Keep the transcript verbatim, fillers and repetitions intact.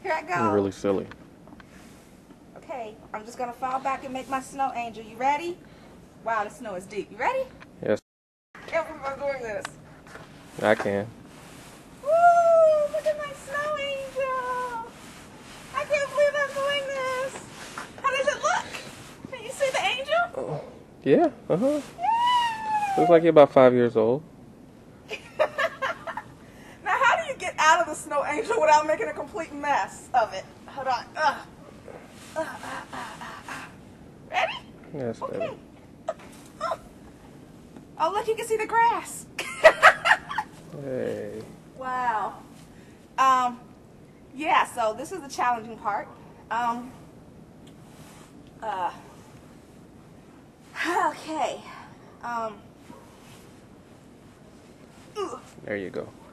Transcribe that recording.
Here I go. You're really silly. Okay, I'm just gonna fall back and make my snow angel. You ready? Wow, the snow is deep. You ready? Yes. I can't believe I'm doing this. I can. Woo! Look at my snow angel. I can't believe I'm doing this. How does it look? Can you see the angel? Oh, yeah. Uh huh. Yay! Looks like you're about five years old. Now, how do you get out of the snow angel without making a complete mess of it? Hold on. Ugh. Uh, uh, uh, uh, uh. Ready? Yes, Okay. baby. Oh, look, you can see the grass. Hey. Wow. Um, yeah, so this is the challenging part. Um, uh, okay. Um, There you go.